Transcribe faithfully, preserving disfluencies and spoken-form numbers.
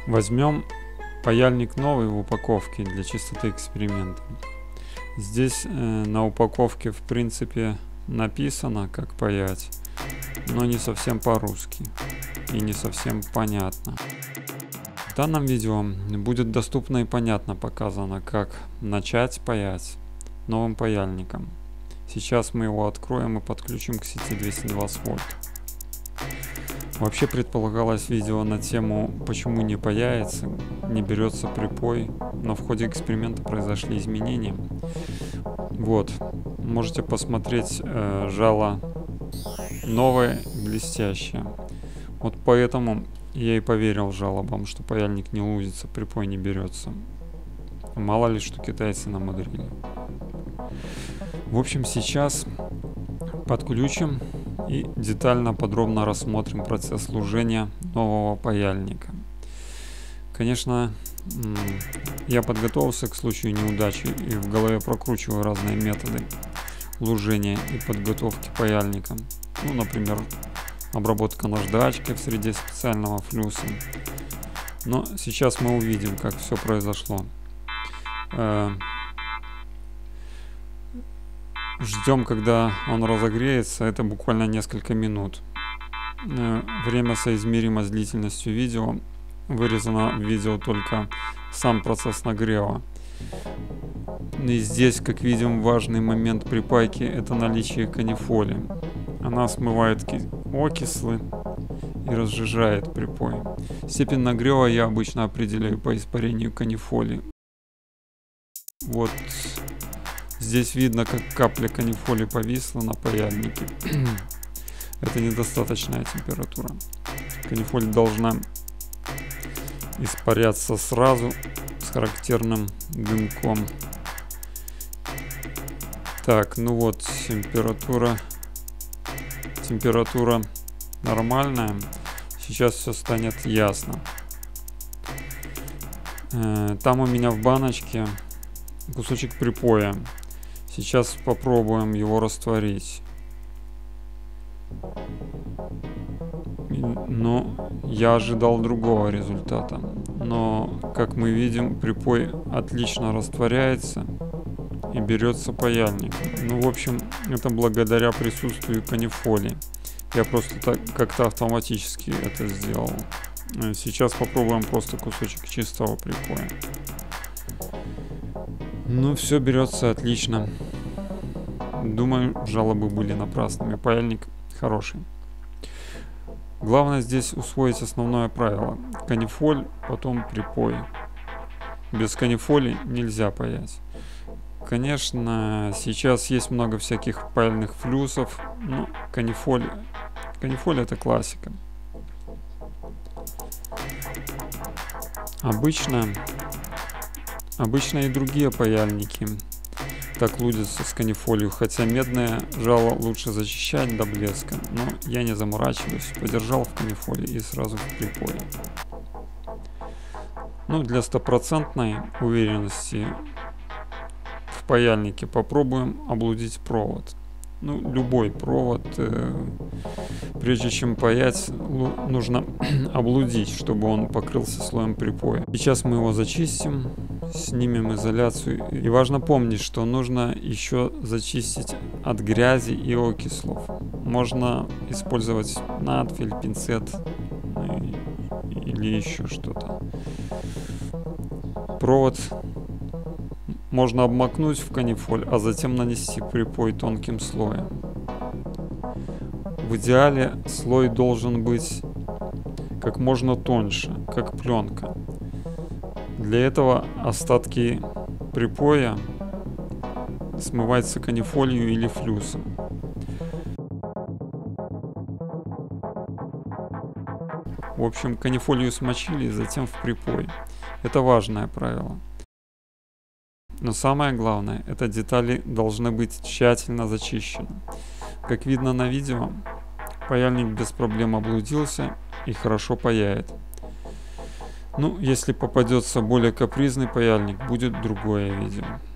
Возьмем паяльник новый в упаковке для чистоты эксперимента. Здесь э, на упаковке в принципе написано, как паять, но не совсем по-русски и не совсем понятно. В данном видео будет доступно и понятно показано, как начать паять новым паяльником. Сейчас мы его откроем и подключим к сети двести двадцать вольт. Вообще предполагалось видео на тему, почему не паяется, не берется припой, но в ходе эксперимента произошли изменения. Вот, можете посмотреть, э, жало новое, блестящее. Вот поэтому я и поверил жалобам, что паяльник не лузится, припой не берется. Мало ли, что китайцы намудрили. В общем, сейчас подключим и детально, подробно рассмотрим процесс служения нового паяльника. Конечно, я подготовился к случаю неудачи и в голове прокручиваю разные методы лужения и подготовки паяльника. Ну, например, обработка наждачкой в среде специального флюса. Но сейчас мы увидим, как все произошло. Ждем, когда он разогреется, это буквально несколько минут. Время соизмеримо с длительностью видео. Вырезано в видео только сам процесс нагрева. И здесь, как видим, важный момент припайки — это наличие канифоли. Она смывает окислы и разжижает припой. Степень нагрева я обычно определяю по испарению канифоли. Вот здесь видно, как капля канифоли повисла на паяльнике. Это недостаточная температура. Канифоль должна испаряться сразу с характерным дымком. Так, ну вот, температура температура нормальная. Сейчас все станет ясно. Там у меня в баночке кусочек припоя. Сейчас попробуем его растворить. Но я ожидал другого результата. Но, как мы видим, припой отлично растворяется и берется паяльник. Ну, в общем, это благодаря присутствию канифоли. Я просто так как-то автоматически это сделал. Сейчас попробуем просто кусочек чистого припоя. Ну, все берется отлично. Думаю, жалобы были напрасными. Паяльник хороший. Главное здесь усвоить основное правило. Канифоль, потом припой. Без канифоли нельзя паять. Конечно, сейчас есть много всяких паяльных флюсов, но канифоль, канифоль это классика. Обычно, обычно и другие паяльники так лудятся с канифолью, хотя медное жало лучше зачищать до блеска, но я не заморачиваюсь, подержал в канифоле и сразу в припое. Ну, для стопроцентной уверенности в паяльнике попробуем облудить провод. Ну, любой провод, э, прежде чем паять, нужно облудить, чтобы он покрылся слоем припоя. Сейчас мы его зачистим, снимем изоляцию. И важно помнить, что нужно еще зачистить от грязи и окислов. Можно использовать надфиль, пинцет или еще что-то. Провод можно обмакнуть в канифоль, а затем нанести припой тонким слоем. В идеале слой должен быть как можно тоньше, как пленка. Для этого остатки припоя смываются канифолью или флюсом. В общем, канифолью смочили, затем в припой. Это важное правило. Но самое главное, это детали должны быть тщательно зачищены. Как видно на видео, паяльник без проблем облудился и хорошо паяет. Ну, если попадется более капризный паяльник, будет другое видео.